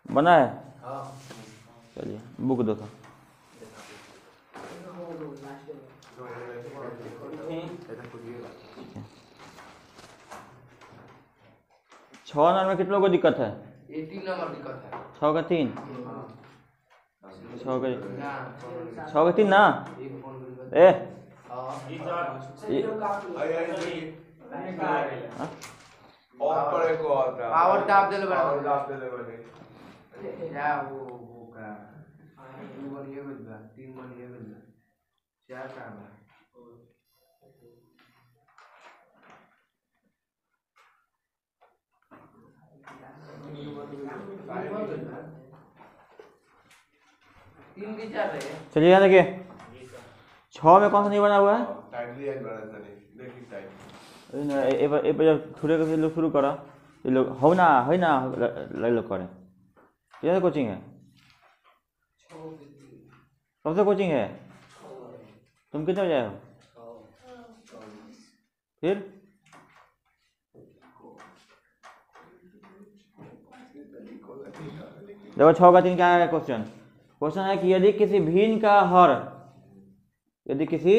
बना है? चलिए बुक दो तो। छः नंबर में कितने लोगों को दिक्कत है? ये 3 नंबर दिक्कत है। 6 का 3, 6 का 3 ना ए पावर टाप देले बने क्या वो का 2 बनिए बन 3 बनिए बन 4 काम है। चलिए यहाँ देखिए 6 में कौन सा नहीं बना हुआ है? जब थोड़े के लोग शुरू करा ये लोग हो ना लोग करें। कितने कोचिंग है? कब से कोचिंग है? तुम कितने बजे आए हो? फिर देखो 6 का 3 क्या है क्वेश्चन? क्वेश्चन है कि यदि किसी भिन्न का हर, यदि किसी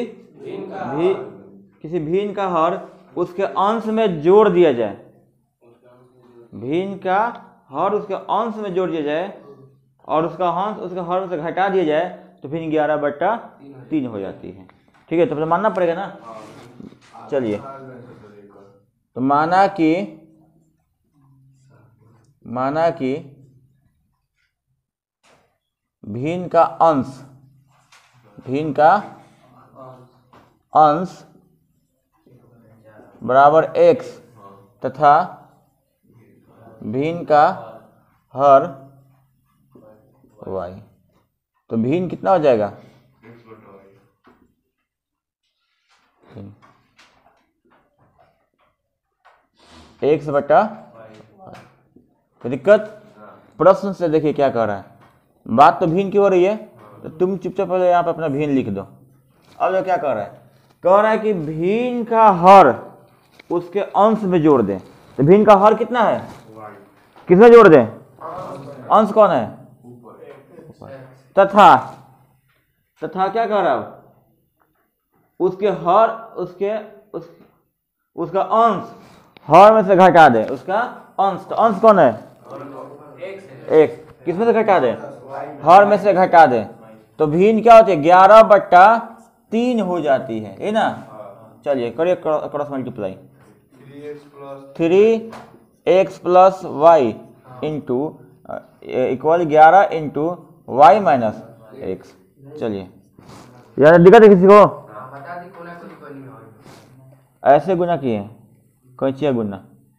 भिन्न का हर उसके अंश में जोड़ दिया जाए, भिन्न का हर उसके अंश में जोड़ दिया जाए और उसका हर से घटा दिया जाए तो फिर 11/3 हो जाती है। ठीक है, तो मानना पड़ेगा ना। चलिए तो माना कि भिन्न का अंश बराबर x तथा भिन्न का हर y, तो भिन्न कितना हो जाएगा? x बटा। तो दिक्कत प्रश्न से देखिए क्या कह रहा है। बात तो भिन्न की हो रही है तो तुम चुपचाप पहले यहाँ पे अपना भिन्न लिख दो। अब जो क्या कह रहा है? कह रहा है कि भिन्न का हर उसके अंश में जोड़ दें। तो भिन्न का हर कितना है? किसमें जोड़ दें? अंश कौन है? तथा क्या कह रहा है? उसके हर उसका अंश हर में से घटा दे। उसका अंश, तो अंश कौन है? एक। किसमें से घटा दे? हर में से घटा दे। तो भिन्न क्या होती है? 11/3 हो जाती है, ये ना। चलिए करिए cross multiply. 3x plus y into equal 11 into y minus x. चलिए यार दिक्कत है किसी को? ऐसे गुना किए, कैचिया गुना।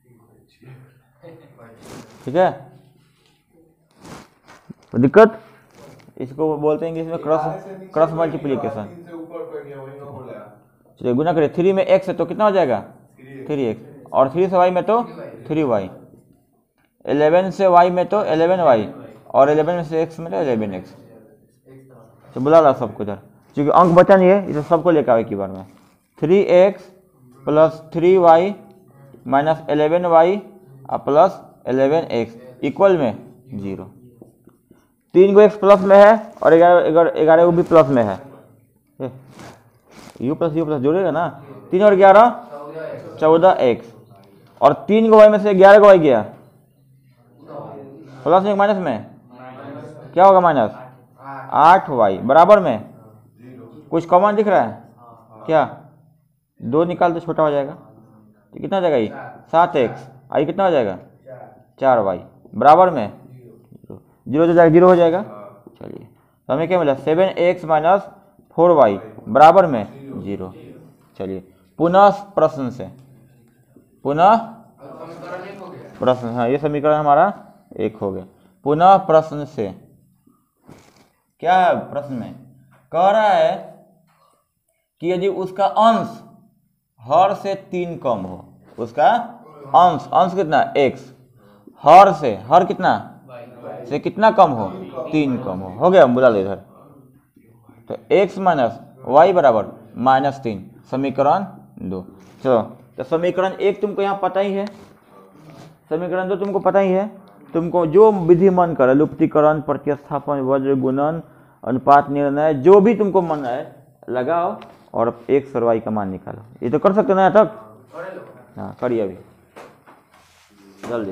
ठीक है, तो दिक्कत इसको बोलते हैं इंग्लिश में क्रॉस मल्टीप्लीकेशन। चलिए गुना करिए। 3 में x है तो कितना हो जाएगा? 3x, और 3 से y में तो 3y, 11 से y में तो 11y, और 11 में से x में तो 11x। तो बुला ला सबको इधर, क्योंकि अंक बचा नहीं है, इसे सबको लेकर आओ एक ही बार में। 3x plus 3y minus 11y plus 11x equal में 0। 3 को x प्लस में है और 11 को भी प्लस में है। यू प्लस जोड़ेगा ना। 3 और 11 14x, और 3 को y में से 11 को y गया प्लस में माइनस में क्या होगा? माइनस 8y बराबर में कुछ कॉमन दिख रहा है क्या? 2 निकाल तो छोटा हो जाएगा, तो कितना हो जाएगा? ये 7x, आई कितना हो जाएगा? 4y बराबर में 0 हो जाएगा। चलिए तो हमें क्या मिला? 7x माइनस 4y बराबर में 0। चलिए पुनः प्रश्न से, हाँ ये समीकरण हमारा 1 हो गया। पुनः प्रश्न से क्या है? प्रश्न में कह रहा है कि यदि उसका अंश हर से 3 कम हो, उसका अंश कितना? x, हर कितना से कितना कम हो? 3 कम हो गया। बुला लो इधर। तो x माइनस वाई बराबर -3, समीकरण 2। चलो तो समीकरण 1 तुमको यहाँ पता ही है, समीकरण 2 तुमको पता ही है, तो तुमको जो विधि मन करे, लुप्तीकरण, प्रतिस्थापन, वज्र, गुणन, अनुपात, निर्णय, जो भी तुमको मन है लगाओ और एक सरवाई का मान निकालो। ये तो कर सकते हो ना यहाँ तक? हाँ करिए अभी जल्दी।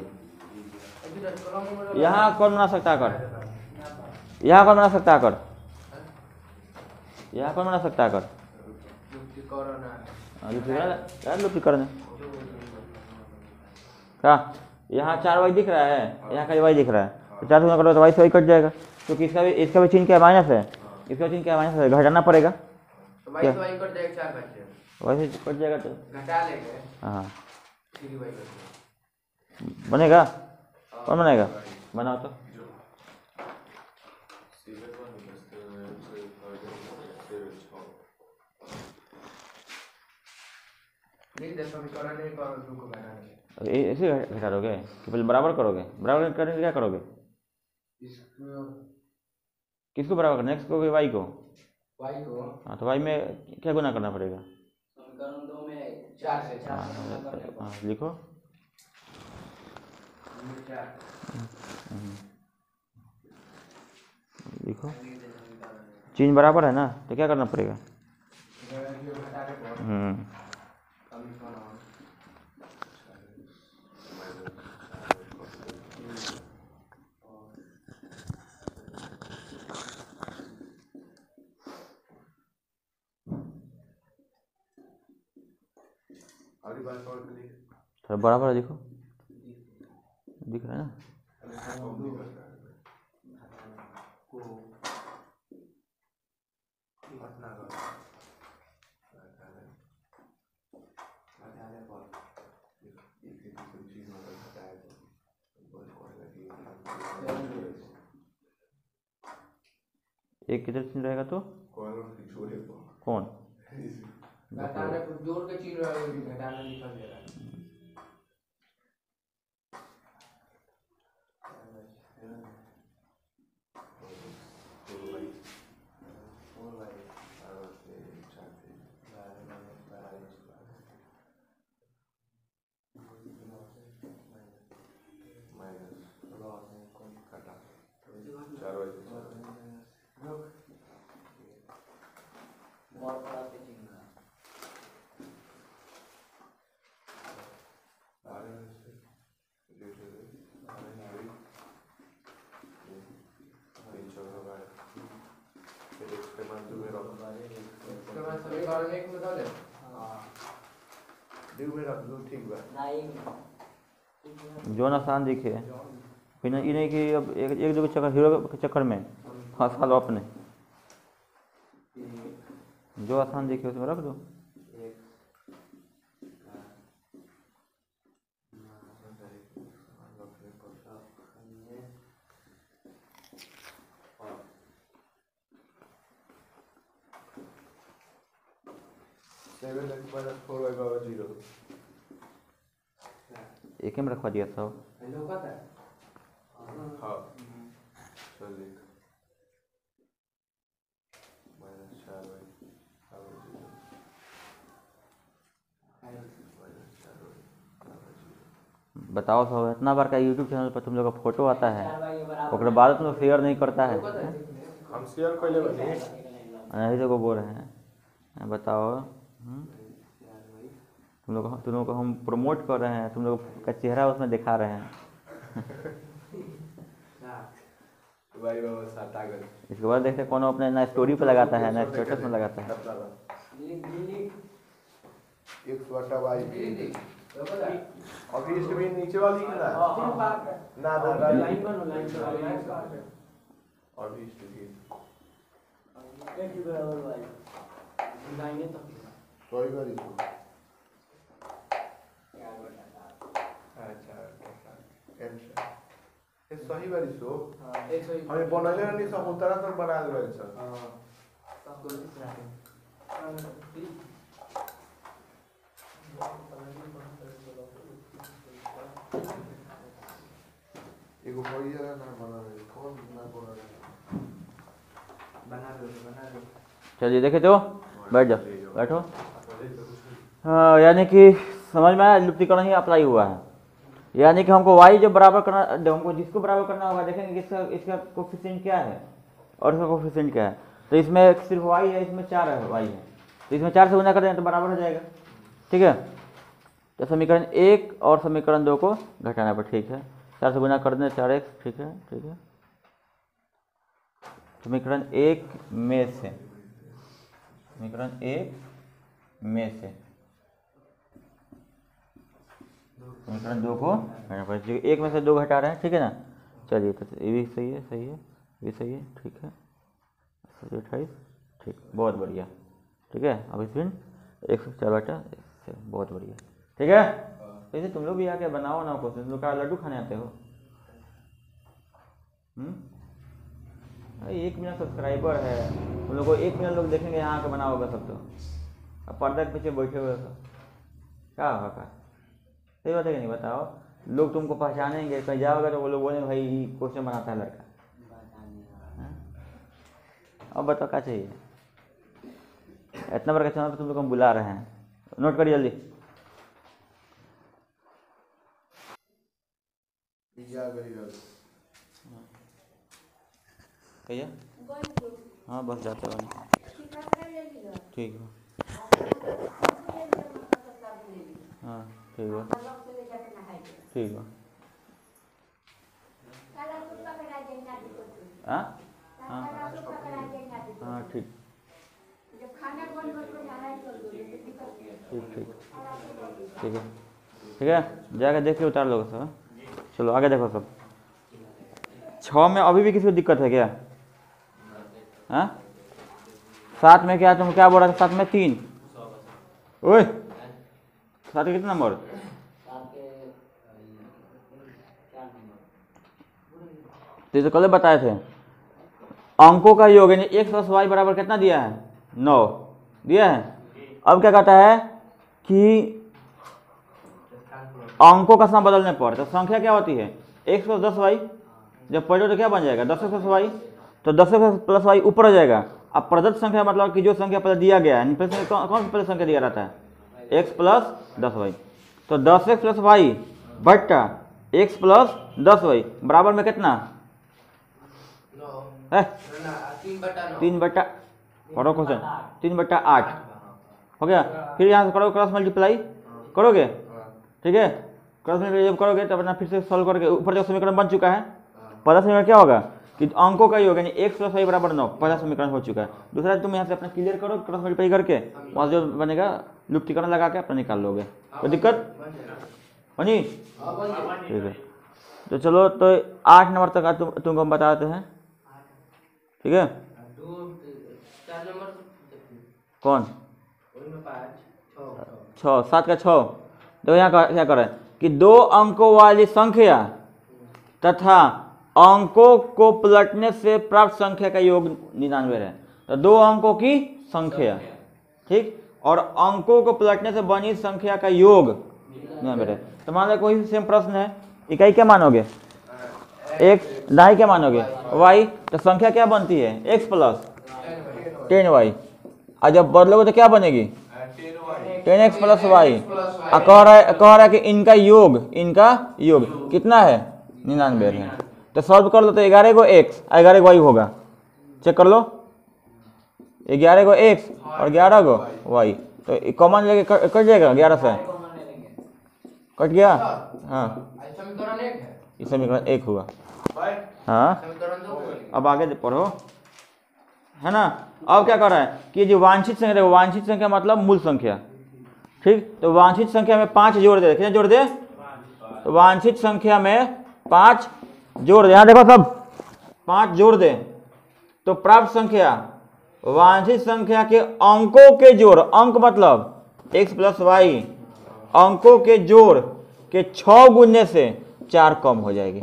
यहाँ कौन बना सकता है कर? यहाँ कौन बना सकता है कर? यहाँ कौन बना सकता है कर? लुप्तीकरण क्या? यहाँ 4 वाई दिख रहा है, यहाँ का वाई दिख रहा है, तो 4 गुना करो तो वाई से वाई कट जाएगा, क्योंकि इसका भी चिन्ह क्या माइनस है, इसका चिन्ह क्या माइनस है, घटाना पड़ेगा। वाई से वाई कट जाएगा, 4 बचे, वाई से कट जाएगा तो घटा लेंगे। हाँ बनेगा, कौन बनाएगा? बनाओ तो। ऐसे घटा दोगे कि पहले बराबर करोगे? बराबर करने से क्या करोगे? किसको बराबर करना है? एक्स को कि वाई को? वाई को। हाँ तो वाई में क्या गुना करना पड़ेगा? समीकरण 2 में 4 से 4 हाँ लिखो। लिखो, चिन्ह बराबर है ना, तो क्या करना पड़ेगा? थोड़ा बराबर देखो, दिख रहा है ना? एक किधर चिन्ह रहेगा तो कौन? जोड़ के चिन्ह घटाना निकल जाएगा। जो आसान दिखे, फिर ये नहीं कि अब एक दो चक्कर हीरो के चक्कर में फंसा लो अपने, जो आसान दिखे उसमें रख दो। एक में रखवा दिया था। बताओ सब, इतना बार का यूट्यूब चैनल पर तुम लोग का फोटो आता है, ओकर बाद तुम लोग शेयर नहीं करता है। हम शेयर कर ले नहीं तो को बोल रहे हैं, बताओ। तुम लोग को हम प्रमोट कर रहे हैं, तुम लोग का चेहरा उसमें दिखा रहे हैं। इसके बाद देखते कौन अपने ना स्टोरी पे लगाता है ना स्टेटस में लगाता है। अभी इसमें नीचे वाली ना अभी सही बारी सो हमें बनले नहीं सब उतरा तर बना दे रहे सर। एगो भैया ना बना रहे, कौन ना बना दो। चलिए देखे तो बैठ जाओ, बैठो। हाँ यानी कि समझ में आया, लुप्तीकरण ही अप्लाई हुआ है। यानी कि हमको y जो बराबर करना, हमको जिसको बराबर करना होगा देखेंगे इसका इसका कोफिशिएंट क्या है और इसका कोफिशिएंट क्या है। तो इसमें सिर्फ y है, इसमें 4 है y है, तो इसमें 4 से गुना कर दें तो बराबर हो जाएगा। ठीक है, तो समीकरण 1 और समीकरण 2 को घटाना पर, ठीक है 4 से गुना कर दें 4x, ठीक है ठीक है। समीकरण 1 में से, समीकरण 1 में से समीकरण 2 को घटाना पड़ेगा, 1 में से 2 घटा रहे हैं, ठीक है ना। चलिए तो ये भी सही है, सही है, ये भी सही है, ठीक है 28, ठीक, बहुत बढ़िया। ठीक है, अब इसमें 104 बहुत बढ़िया। ठीक है, तो इसे तुम लोग भी आके बनाओ ना क्वेश्चन, तुम लोग का लड्डू खाने आते हो। 1 मिलियन सब्सक्राइबर है, तुम लोग को 1 मिलियन लोग देखेंगे यहाँ आके बना होगा सब। तो अब पर्दा के पीछे बैठे हुए सब क्या होगा, सही बात है कि नहीं बताओ। लोग तुमको पहचानेंगे, कहीं जाओगे तो वो लोग बोलेंगे भाई क्वेश्चन बनाता है लड़का। अब बताओ क्या चाहिए, इतना बड़ा चैनल पर तुम लोग हम बुला रहे हैं, नोट करिए जल्दी। कहिए, हाँ बस जाते हो, ठीक है हाँ ठीक है ठीक है हाँ हाँ हाँ ठीक ठीक ठीक ठीक है ठीक है, जाकर देख के उतार लोगे सब। चलो आगे देखो सब। 6 में अभी भी किसी को दिक्कत है क्या? हाँ 7 में क्या, तुम क्या बोल रहा था? 7 में 3, ओए 7 के कितना नंबर? तो कल बताए थे अंकों का योग, यानी x प्लस वाई बराबर कितना दिया है? 9 दिया है। अब क्या कहता है कि अंकों का स्थान बदलने पर तो संख्या क्या होती है? x प्लस 10y, जब पढ़ो तो क्या बन जाएगा? 10x प्लस वाई, तो 10x प्लस वाई ऊपर हो जाएगा। अब प्रदत्त संख्या मतलब कि जो संख्या पहले दिया गया है, पहले कौन सी पहले संख्या दिया रहता है? x प्लस 10y, तो 10x प्लस वाई बट्टा x प्लस 10y बराबर में कितना है? 3/, पढ़ो क्वेश्चन, 3/8 हो गया। फिर यहाँ से करो क्रॉस मल्टीप्लाई, करोगे ठीक है, क्रॉस मल्टीप्लाई जब करोगे तब अपना फिर से सॉल्व करके ऊपर जो समीकरण बन चुका है, पहला समीकरण क्या होगा कि अंकों का योग यानी x प्लस वाई बराबर 9, पहला समीकरण हो चुका है। दूसरा तुम यहाँ से अपना क्लियर करो, क्रॉस मल्टीप्लाई करके वहाँ जो बनेगा लुप्तीकरण लगा के अपना निकाल लोगे, कोई दिक्कत बनी? ठीक है, तो चलो तो 8 नंबर तक तुमको हम बताते हैं। ठीक है, कौन 6, 7 का 6। तो यहाँ क्या करें कि 2 अंकों वाली संख्या तथा अंकों को पलटने से प्राप्त संख्या का योग 99 है। तो 2 अंकों की संख्या, ठीक, और अंकों को पलटने से बनी संख्या का योग 99 है। तो मान लो कोई सेम प्रश्न है, इकाई क्या मानोगे? x, दाई क्या मानोगे? y, तो संख्या क्या बनती है? x प्लस 10y, और जब बदलोगे तो क्या बनेगी? 10x plus Y. कह रहा है कि इनका योग कितना है? 99 है। तो सॉल्व कर लो तो 11 को x 11 को y होगा, चेक कर लो, 11 को x और 11 को y, तो कॉमन लेके कट जाएगा, 11 से कट गया। हाँ इस समीकरण 1 हुआ। हाँ अब आगे पढ़ो, है ना। अब क्या कर रहा है कि जो वांछित संख्या, देखो वांछित संख्या मतलब मूल संख्या, ठीक, तो वांछित संख्या में 5 जोड़ दे, कितने जोड़ दे? तो वांछित संख्या में 5 जोड़ दे, यहाँ देखो सब 5 जोड़ दे, तो प्राप्त संख्या वांछित संख्या के अंकों के जोड़, अंक मतलब x प्लस वाई, अंकों के जोड़ के 6 गुणने से 4 कम हो जाएगी।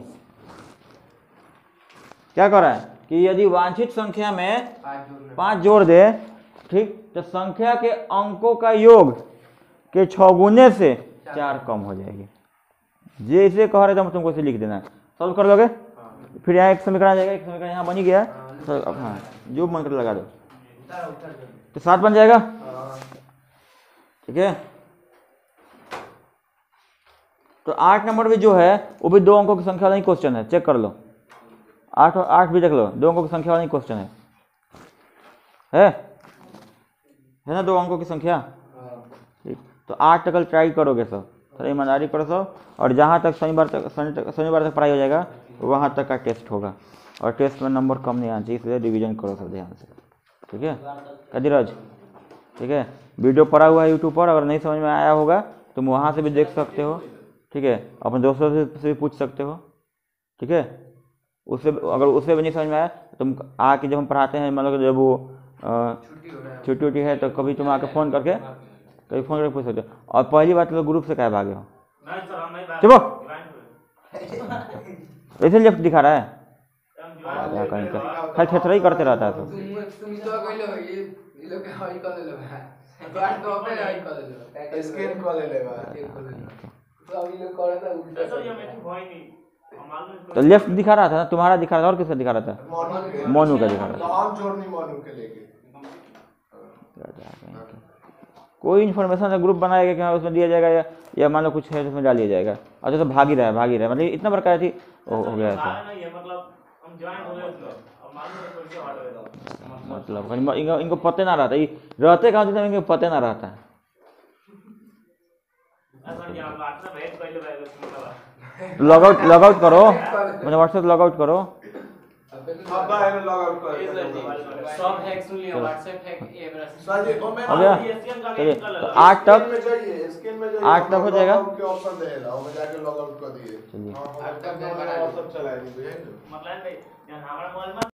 क्या कर रहा है कि यदि वांछित संख्या में 5 जोड़ दे, ठीक, तो संख्या के अंकों का योग के 6 गुने से 4 कम हो जाएगी। जैसे कह रहे थे हम तुमको इसे लिख देना, सॉल्व कर लोगे, फिर यहाँ एक समीकरण आ जाएगा, एक समीकरण यहाँ बन ही गया, तो अब हाँ जो मन कर लगा दो, तो 7 बन जाएगा। ठीक है, तो 8 नंबर भी जो है वो भी 2 अंकों की संख्या वाला ही क्वेश्चन है, चेक कर लो। 8 और 8 भी देख लो, 2 अंकों की संख्या वाला ही क्वेश्चन है ना, 2 अंकों की संख्या। ठीक, तो 8 तक ट्राई करोगे सब, थोड़ा ईमानदारी करो सब, और जहाँ तक शनिवार तक पढ़ाई हो जाएगा वहाँ तक का टेस्ट होगा, और टेस्ट में नंबर कम नहीं आना चाहिए, इसलिए रिवीजन करो सब ध्यान से। ठीक है कदिराज, ठीक है। वीडियो पड़ा हुआ है यूट्यूब पर, अगर नहीं समझ में आया होगा तुम वहाँ से भी देख सकते हो। ठीक है, अपने दोस्तों से भी पूछ सकते हो। ठीक है, उससे अगर उससे भी नहीं समझ में आया तुम आके, जब हम पढ़ाते हैं मतलब जब वो छुट्टी उट्टी है तो कभी तुम आके फ़ोन करके पूछ सकते हो। और पहली बात तो ग्रुप से क्या भागे हो, चलो ऐसे लेफ्ट दिखा रहा है, क्या करें, खाली थेथरा ही करते रहता है। तो स्कैन कर लेगा तो लेफ्ट दिखा रहा था ना, तुम्हारा दिखा रहा था, और किसका दिखा रहा था, मोनू का दिखा रहा था। हम जोड़नी मोनू के लेके कोई इन्फॉर्मेशन ग्रुप बनाएगा कि हाँ उसमें दिया जाएगा, या मान लो कुछ है उसमें डाल दिया जाएगा। अच्छा तो भाग ही रहा है, मतलब इतना बड़का थी हो गया ऐसा, मतलब इनको पता ना रहता, रहते कहाँ जितना इनको पता ना रहता। लॉग आउट करो, मतलब व्हाट्सएप लॉग आउट करो। हो गया, चलिए तो 8 तक हो जाएगा। चलिए